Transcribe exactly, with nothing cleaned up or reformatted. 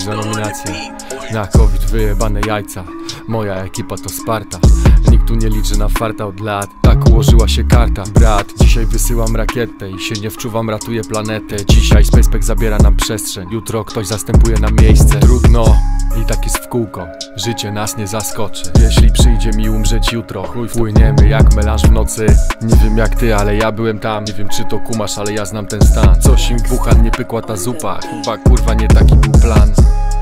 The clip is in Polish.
że nominacje na COVID wyjebane jajca. Moja ekipa to Sparta. Nikt tu nie liczy na farta od lat. Tak ułożyła się karta. Brat, dzisiaj wysyłam rakietę i się nie wczuwam, ratuję planetę. Dzisiaj SpacePack zabiera nam przestrzeń. Jutro ktoś zastępuje nam miejsce. Trudno i tak jest w kółko. Życie nas nie zaskoczy. Jeśli przyjdzie mi umrzeć jutro, chuj, płyniemy jak melanż w nocy. Nie wiem jak ty, ale ja byłem tam. Nie wiem czy to kumasz, ale ja znam ten stan. Coś im w ucha nie pykła ta zupa. Chyba kurwa nie taki był plan.